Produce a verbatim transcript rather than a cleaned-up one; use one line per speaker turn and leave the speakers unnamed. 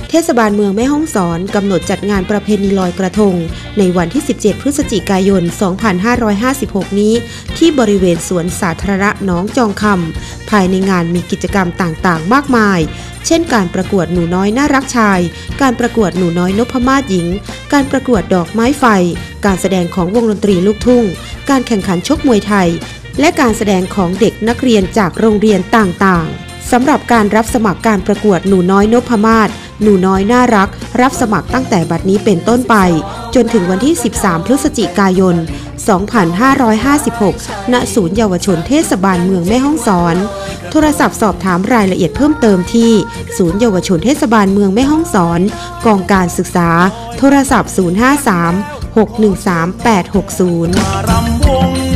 เทศบาลเมืองแม่ฮ่องสอนกำหนดจัดงานประเพณีลอยกระทงในวันที่สิบเจ็ดพฤศจิกายนสองพันห้าร้อยห้าสิบหกนี้ที่บริเวณสวนสาธารณะหนองจองคำภายในงานมีกิจกรรมต่างๆมากมายเช่นการประกวดหนูน้อยน่ารักชายการประกวดหนูน้อยนพมาศหญิงการประกวดดอกไม้ไฟการแสดงของวงดนตรีลูกทุ่งการแข่งขันชกมวยไทยและการแสดงของเด็กนักเรียนจากโรงเรียนต่างๆสำหรับการรับสมัครการประกวดหนูน้อยนพมาศหนูน้อยน่ารักรับสมัครตั้งแต่บัดนี้เป็นต้นไปจนถึงวันที่สิบสามพฤศจิกายนสองพันห้าร้อยห้าสิบหกณศูนย์เยาวชนเทศบาลเมืองแม่ฮ่องสอนโทรศัพท์สอบถามรายละเอียดเพิ่มเติมที่ศูนย์เยาวชนเทศบาลเมืองแม่ฮ่องสอนกองการศึกษาโทรศัพท์ศูนย์ ห้า สาม หก หนึ่ง สาม แปด หก ศูนย์